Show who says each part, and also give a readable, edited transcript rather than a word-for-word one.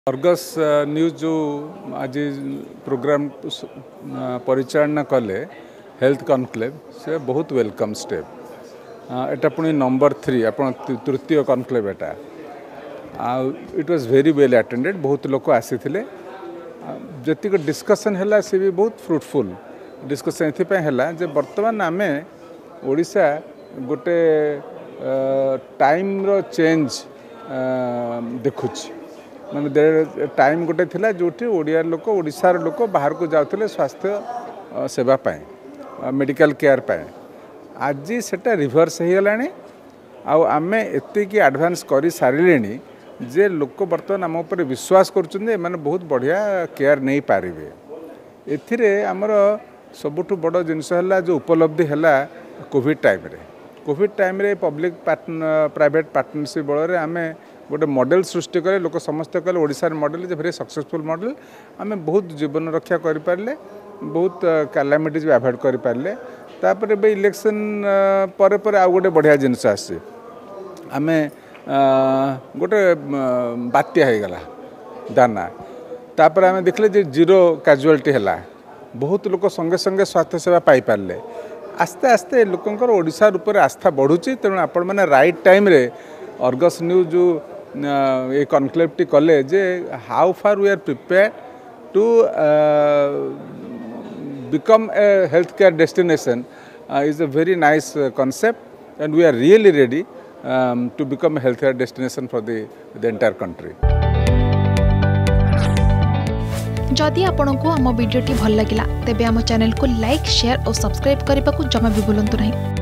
Speaker 1: Argus news जो आज programme परिचालना कले हेल्थ कॉन्क्लेव से बहुत वेलकम स्टेप एटा पुणी नंबर 3 आपण तृतीय कॉन्क्लेव एटा it was very well attended बहुत लोक आसी जी डिस्कसन है सी भी बहुत फ्रुटफुल डिस्कसन एपाई जे बर्तमान आम ओडिशा गोटे टाइम रो चेंज देखुची माने टाइम गोटे थिला जोठी ओडिया लोक ओडिशार लोक बाहर को जाते स्वास्थ्य सेवा पाए मेडिकल केयर पाए आज सेटा रिभर्स हो गलानी आमे एतिकी एडवांस कर सारे जे लोक बर्तमान आम उपर विश्वास करुँचे माने बहुत बढ़िया केयर नहीं पारे एथिरे आमर सबुठु बड़ जिनस है जो उपलब्धि है कोविड टाइम रे पब्लिक प्राइवेट पार्टनरशिप बल आमे गोटे मॉडल सृष्टि करे लोक समस्त कहले ओडिशार model is very successful model आमे बहुत जीवन रक्षा कर पारले बहुत कैलामिटीज भी अवॉइड कर पारले तापर बे इलेक्शन परे परे आ गोटे बढ़िया जिनस आसी आमे गोटे बात्या हो गला दाना तापर आमे देखले जे जीरो कैजुअलिटी हैला बहुत लोक संगे संगे स्वास्थ्य सेवा पाई पारले आस्ते आस्ते लोकंकर ओडिशार ऊपर आस्था बढ़ुची तेणु आपण माने राइट टाइम रे अर्गस न्यूज जो ये कॉन्क्लेव टी कले जे how far we are prepare to become a health care destination is a very nice concept and we are really ready to become a health care destination for the entire country.
Speaker 2: जदि आपंक आम भिडी भल लगा तेब आम channel को like share और subscribe करने को जमा भी भूलु नहीं।